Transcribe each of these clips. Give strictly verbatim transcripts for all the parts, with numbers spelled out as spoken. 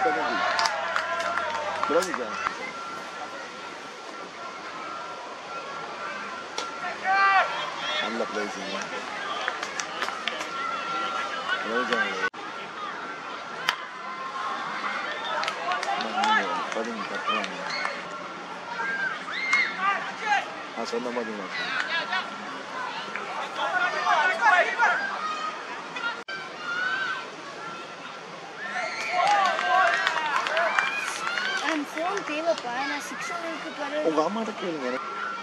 penalty. Berani kan? Anda play sini. Berani jangan. Paling terang. Asal nama dia. I'm phone table pa na six hundred ke pare. Oh, gamma ada kena.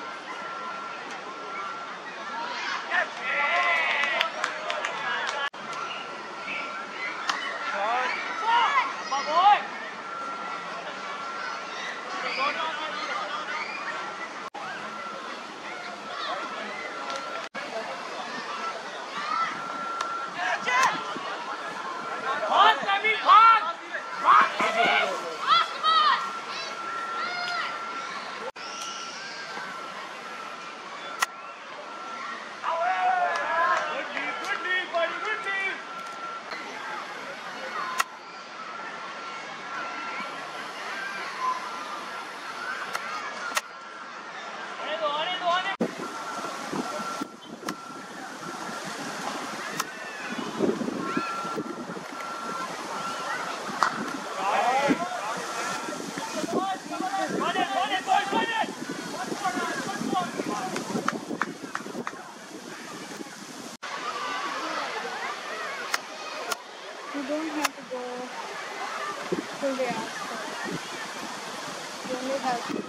You don't have to go till the outside. You only have to.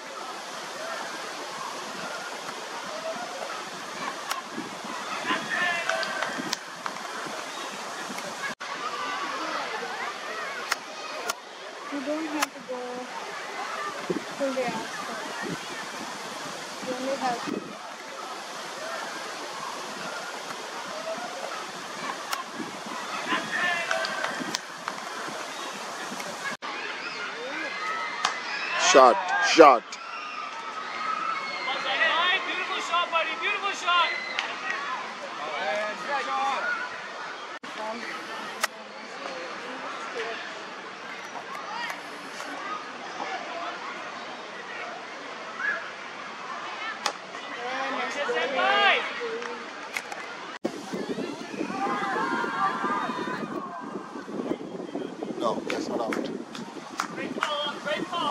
You don't have to go till the outside. You only have to. Shot, shot. Beautiful shot, buddy. Beautiful shot. No, that's not out. Great call, great call.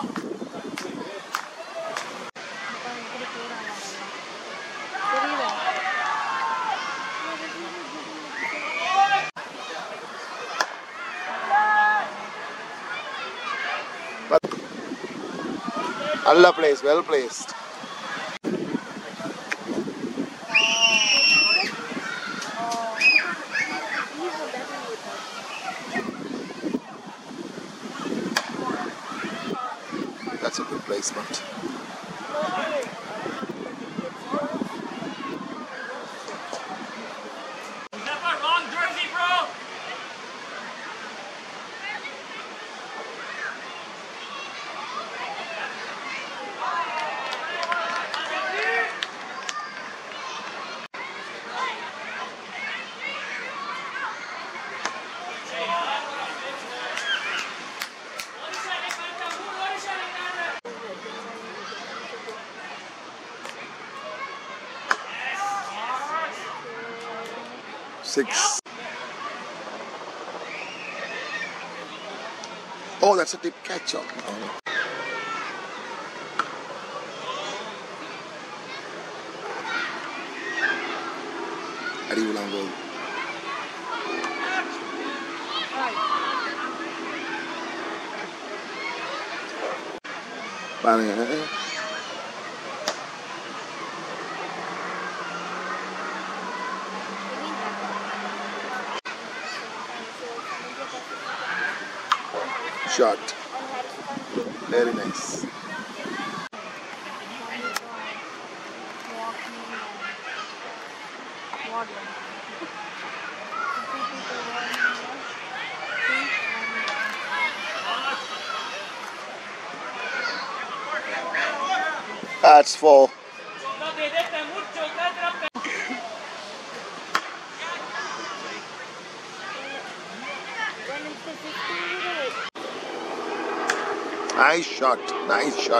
But Allah plays, well placed. That's a good placement. Never wrong jersey, bro. Six. Oh, that's a deep catch up. Oh. Adi ulang gol. Mana ya? Shot. Very nice. That's four. Nice shot. Nice shot.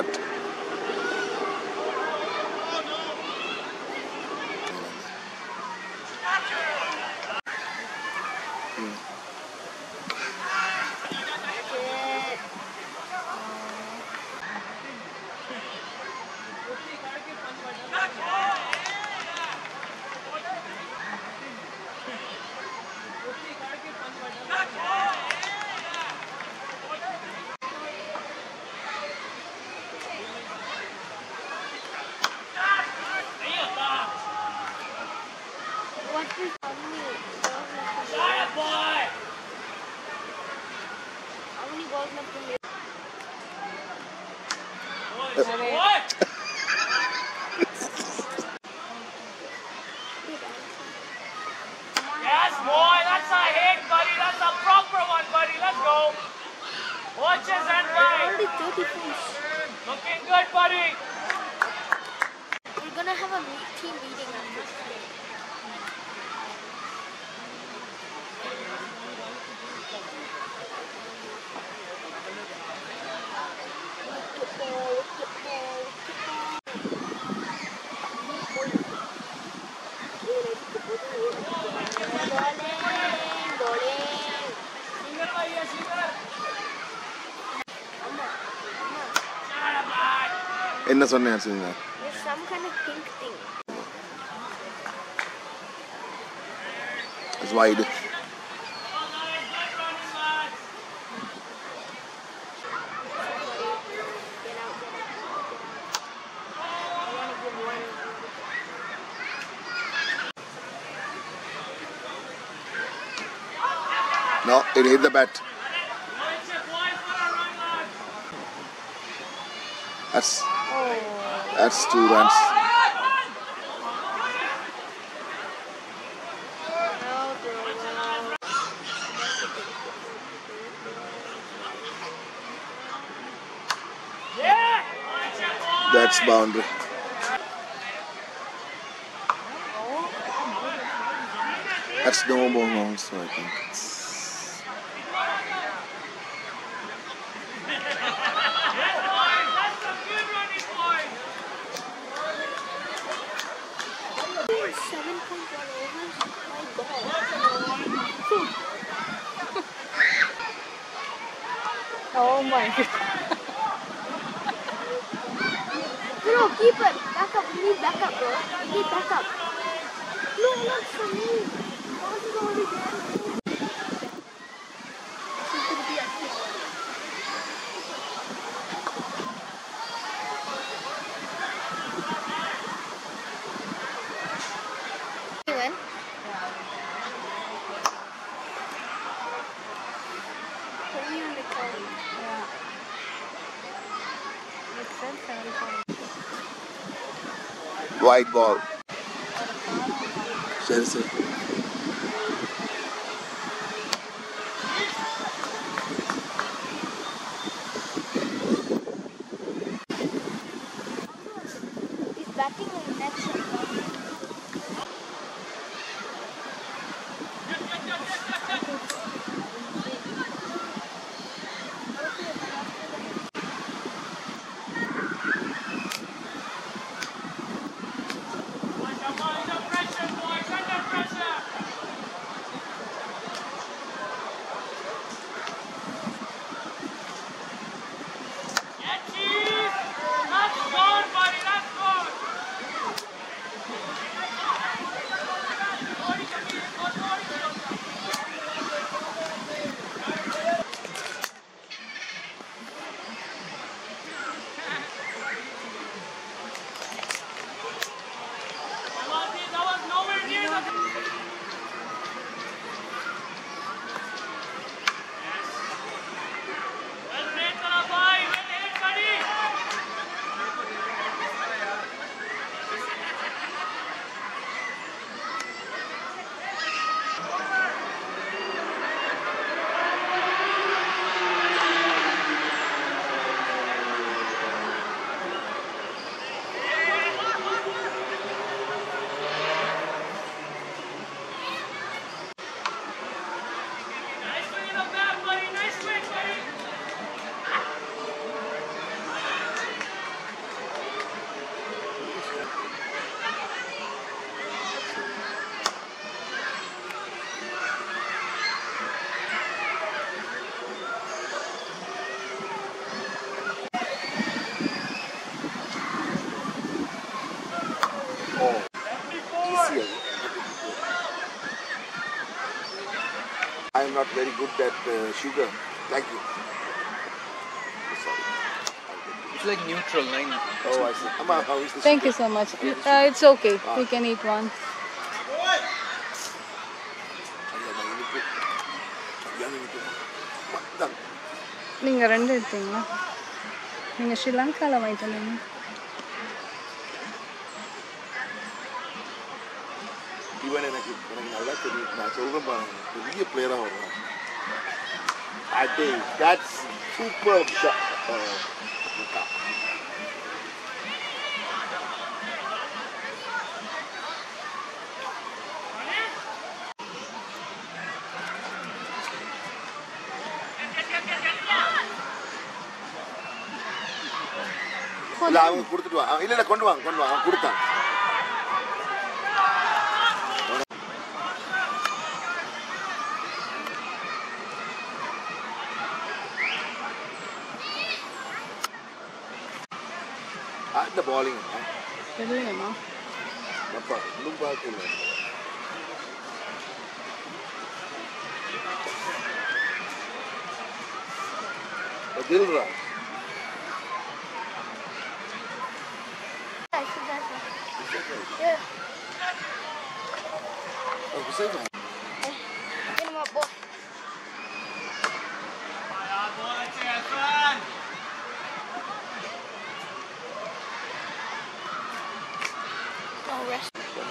What is how many balls left? Shut up, boy! How many balls left in here? What? Yes, boy, that's a hit, buddy. That's a proper one, buddy. Let's go. Watch his end, buddy. Already thirty points. Looking good, buddy. We're gonna have a meet team meeting on this day. என்ன சொன்னேன் சொல்லுங்க. There's some kind of pink thing. It's wide. No, it hit the bat. That's that's two runs. That's boundary. That's no more wrong, so I think it's seven point one overs. My God. Oh my God. Bro, keep it. Back up. We need back up, bro. We need back up. No, not for me. Ball is already there. This is gonna be a hit. You win? Put me on the call. Yeah. Makes sense, seventy points. wide ball. Chelsea. He's batting on the next one. not very good at uh, sugar. Thank you. Sorry. It's like neutral, nine. Oh, I see. Amma, how is the Thank sugar? you so much. Uh, it's okay. Ah. We can eat one. நீங்க ரெண்டு எடுத்தீங்களா? நீங்க ஸ்ரீலங்கால வாங்கிட்டு வந்தீங்க. இவன் எனக்கு எனக்கு நல்லா தெரியும். நான் சொல்றேன் பாருங்க, பெரிய பிளேயரா வருவான். அடே, that's super shot. இல்ல அவங்க கொடுத்துட்டு வா. இல்ல இல்ல கொண்டு வாங்க கொண்டு வாங்க அவன் கொடுத்தான். அந்த bowling தெரியலமா. அப்பா இன்னும் பார்க்கல. தில்ரா Yeah. Oh, Hussein. Get him up, boy. No rest.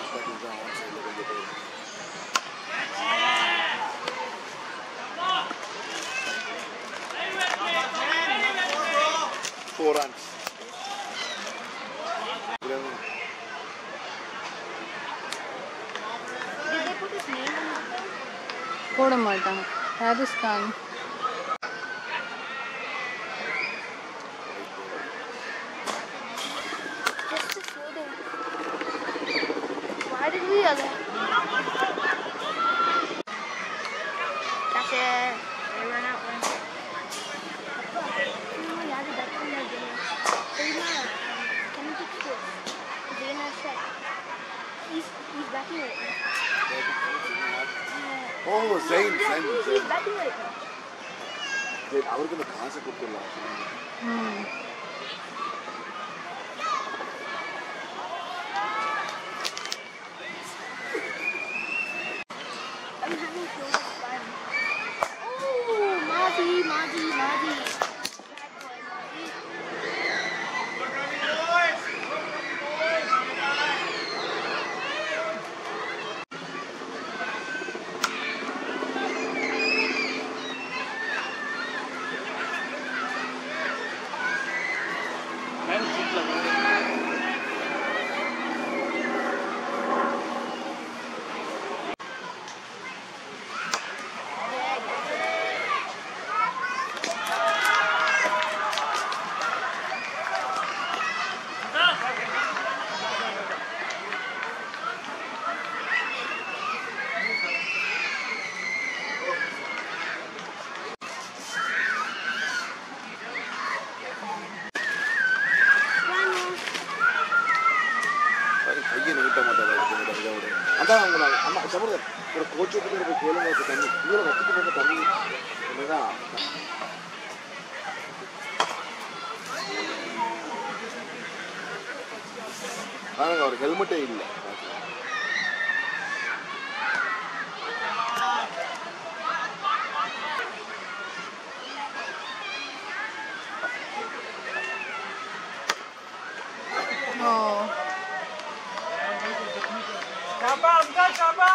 Four runs. Did they put his name on the thing? போட மாட்டாங்க. Rajasthan. Just to food him. Why did we yell at him? That's it. They run out one. No, yeah, that's in their video. They're not. Can you fix this? They're not set. He's, he's batting right now. Oh, Zain, Zain, He's Zain. batting right now. Zain, அவருக்கு அந்த காசை கொடுத்துடலாம். ம். I'm having so much fun. Oh, Mazi, Mazi, Mazi. Bad boy, Mazi. கையை நீட்ட மாட்டாங்க. அதான் அவங்க அம்மா சமூக ஒரு கோச்சு விட்டு போய் கேளுங்க தண்ணி கீழே வச்சுட்டு போக தண்ணி என்னதான் பாருங்க அவர் ஹெல்மெட்டே இல்லை. Oh. Chapa, Amjad, chapa.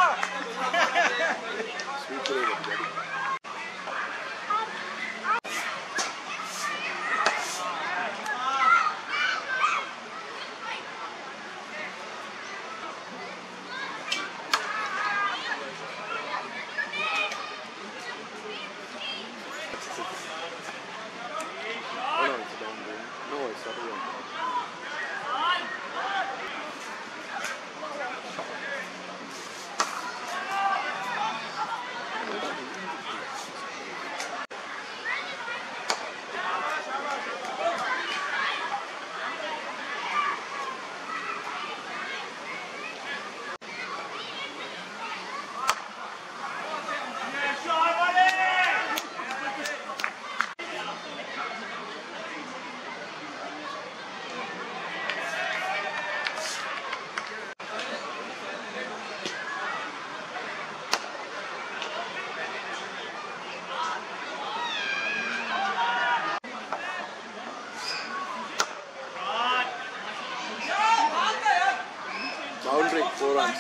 boundary, four runs.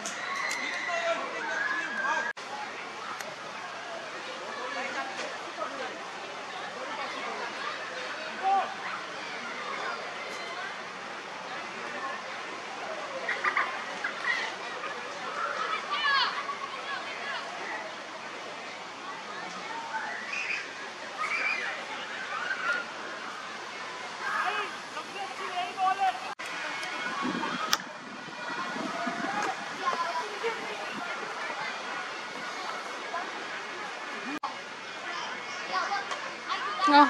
Oh.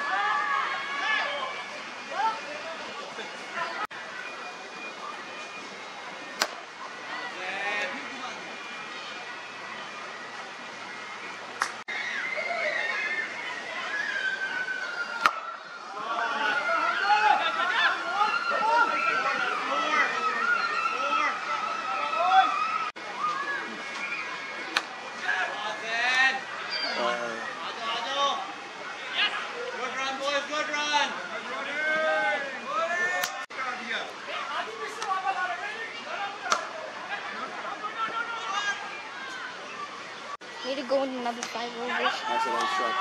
Need to go in another five overs. That's a nice shot.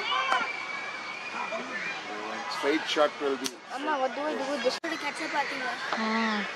Uh, straight shot will be. Amma, what do I do with this? To catch up, I think. Hmm.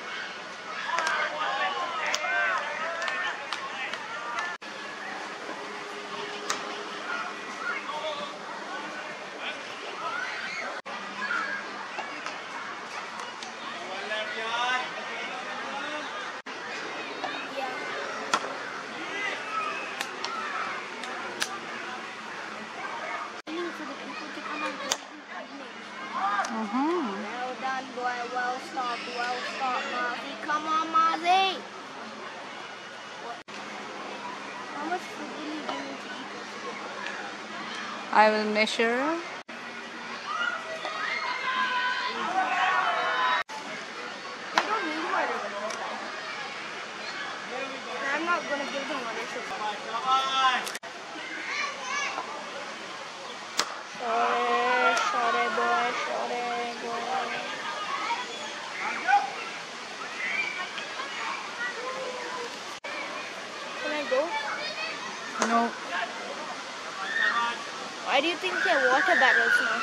Uh-huh. Well done, boy. Well stopped. Well stopped, Mozzie. Come on, Mozzie. What? How much food will you give me to eat? I will measure. They don't need water. I'm not going to give them water. Sorry, sorry, boy. Sorry, boy. Can I go? No. Why do you think they're water battles now?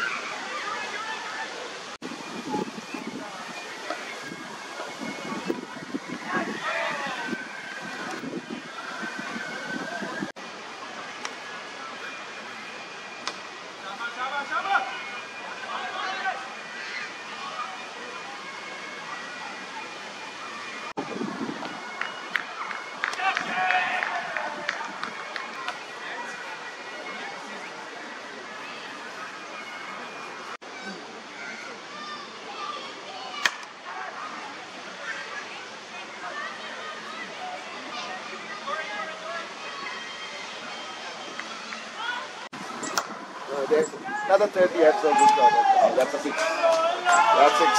Uh, there's another thirty. That's a good shot. Uh, that's a six. That's six.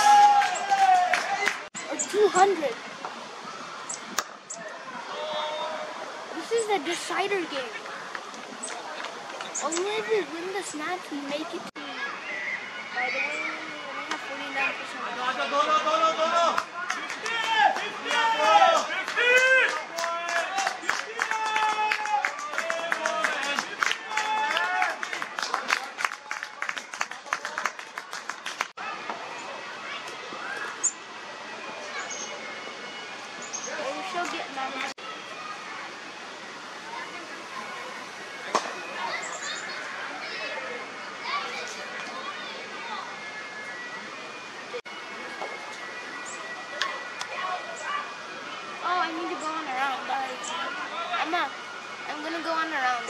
Or two hundred. This is the decider game. Only if we win the snatch, we make it to. By the way, we only have forty-nine percent. We should get nine. Oh, I need to go on a round, guys. Emma, I'm gonna go on a round.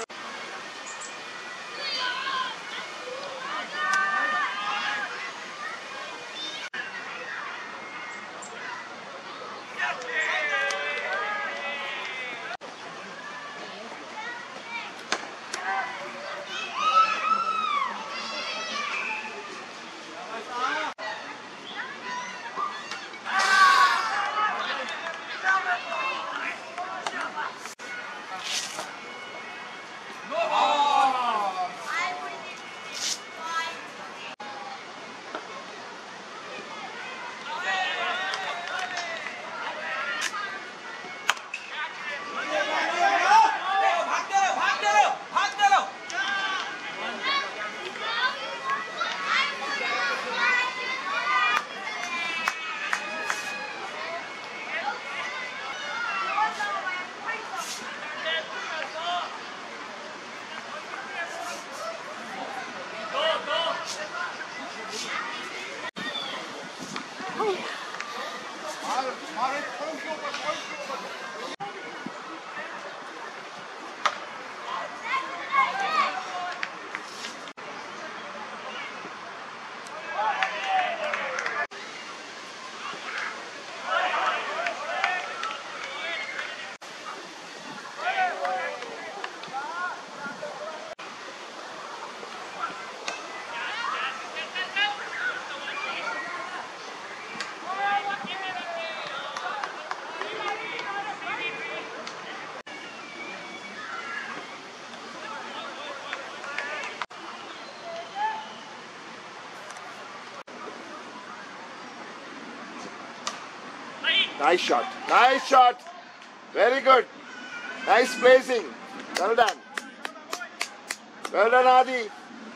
Nice shot. Nice shot. Very good. Nice placing. Well done. Well done, Adi.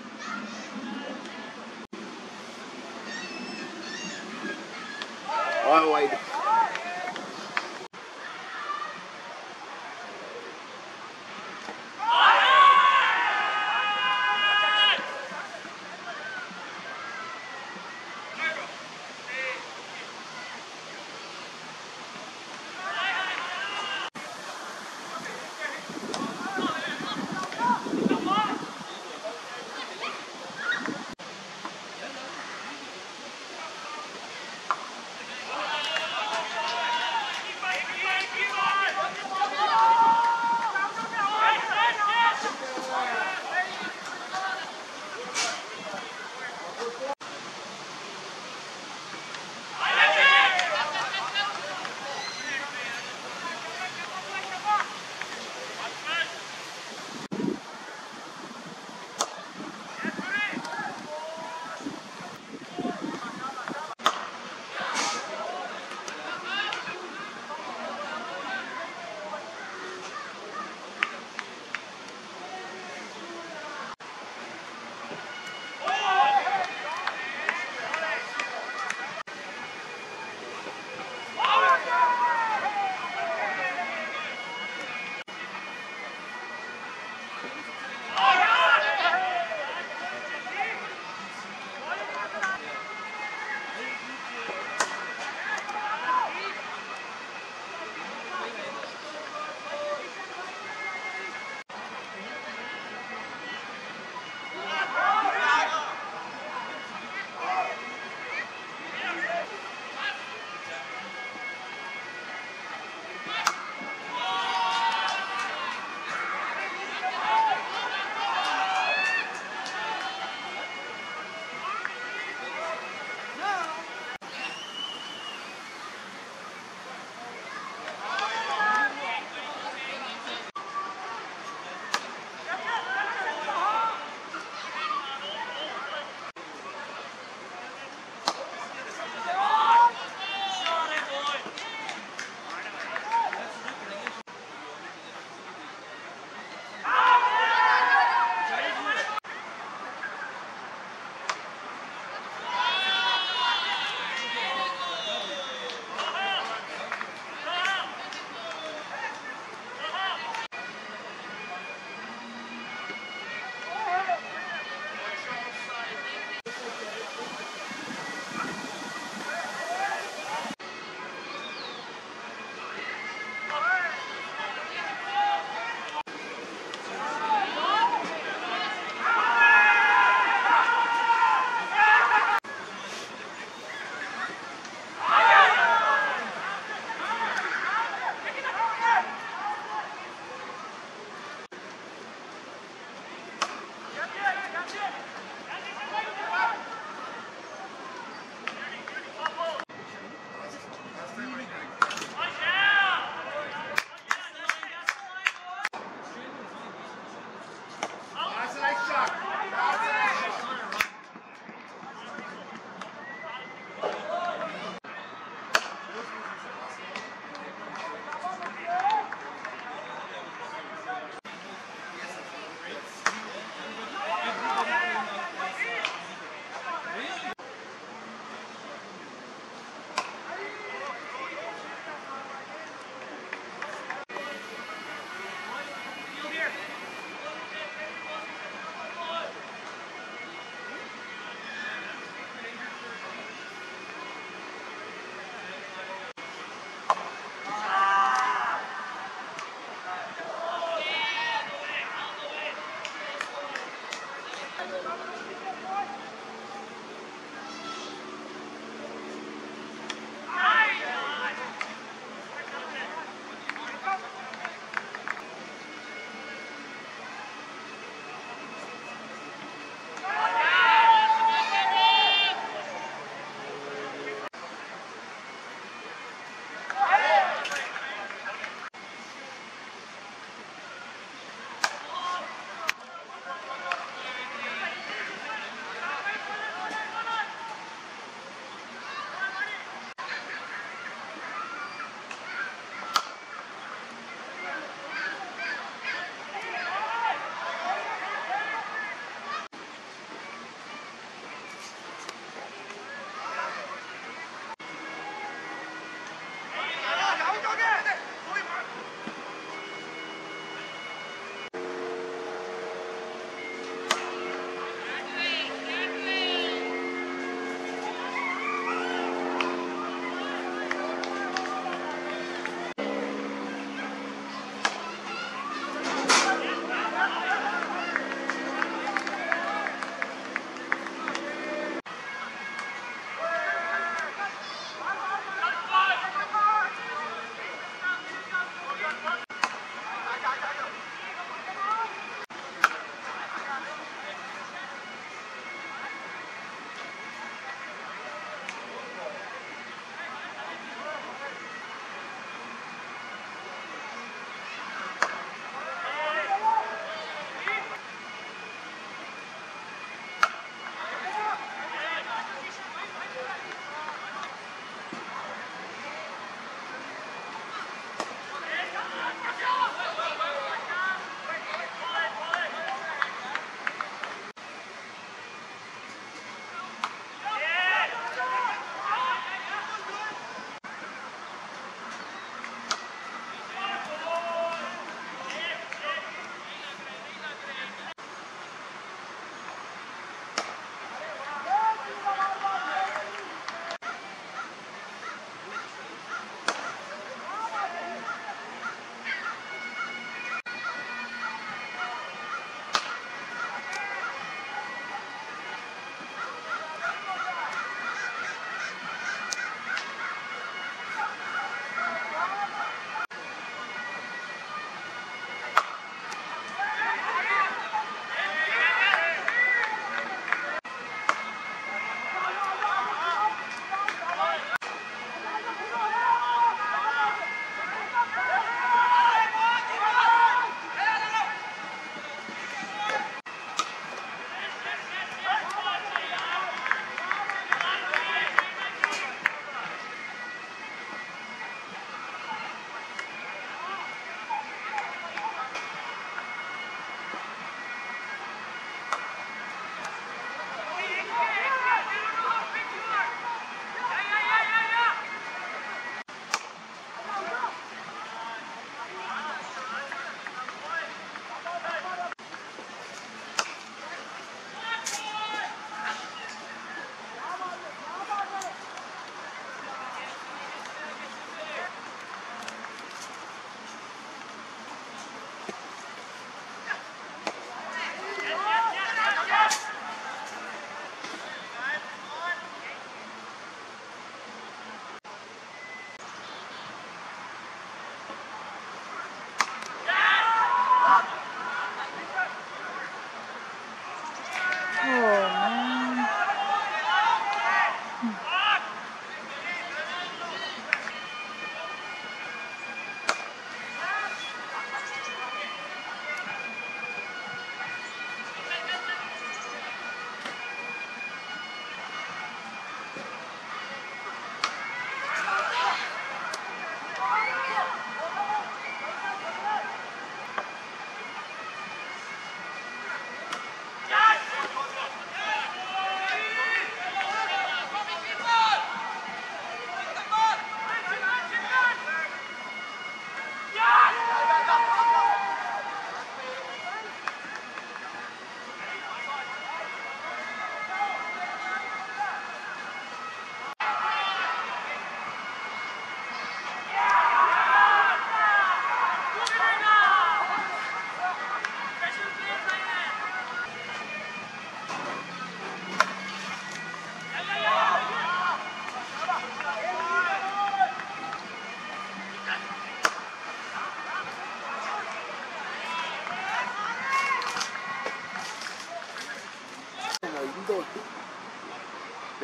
All wide.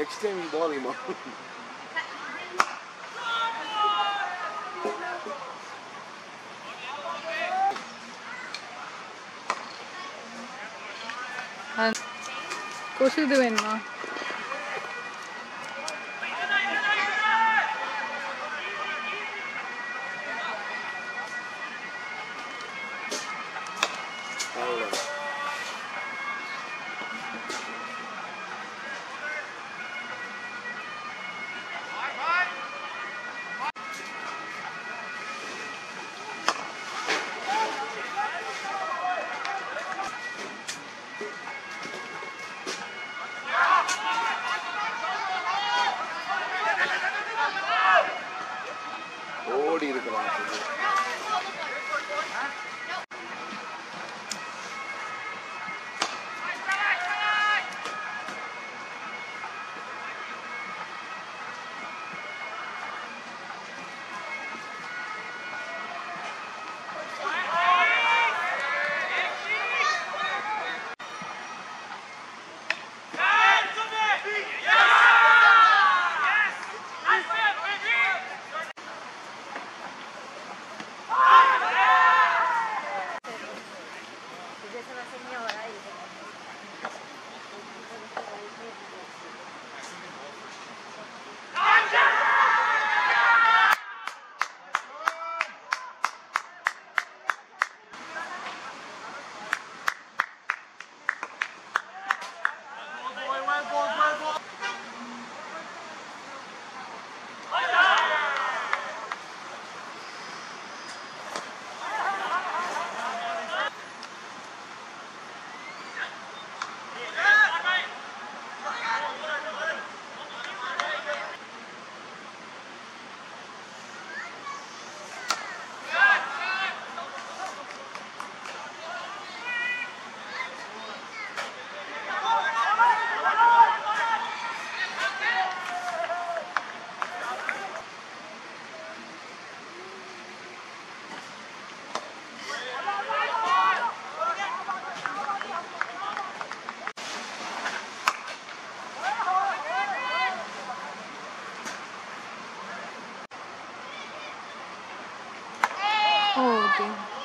next time you ball him out. Coach the win, ma. ஓடி இருக்கிறான். Oh, dear.